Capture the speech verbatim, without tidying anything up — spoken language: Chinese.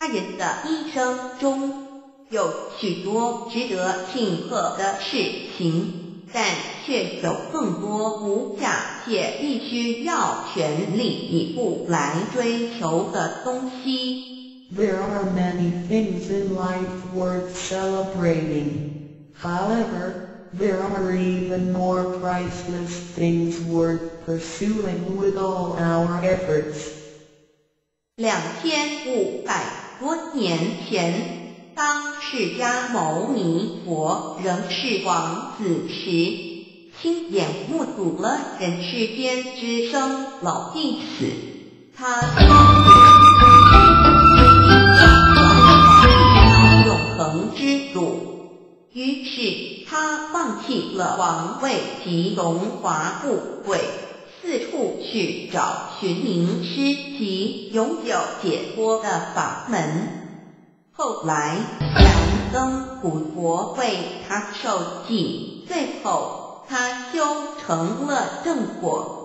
他人的一生中有许多值得庆贺的事情，但却有更多无价且必须要全力以赴来追求的东西。 There are many things in life worth celebrating. However, there are even more priceless things worth pursuing with all our efforts. 两千五百多年前，当释迦牟尼佛仍是王子时，亲眼目睹了人世间之生老病死，他永恒之路。于是他放弃了王位及荣华富贵，四处去找寻名师及永久解脱的法门。后来燃灯古佛为他受记，最后他修成了正果。